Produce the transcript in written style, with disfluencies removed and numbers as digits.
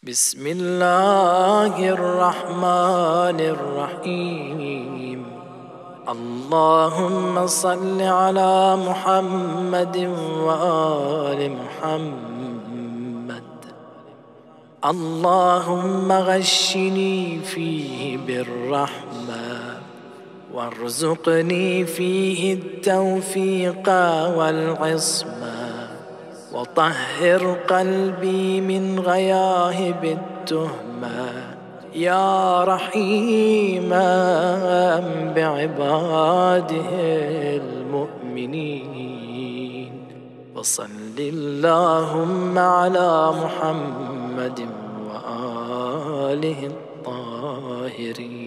بسم الله الرحمن الرحيم. اللهم صل على محمد وآل محمد. اللهم غشني فيه بالرحمة وارزقني فيه التوفيق والعصمة، وطهر قلبي من غياهب التهمة، يا رحيما بعباده المؤمنين. وصل اللهم على محمد وآله الطاهرين.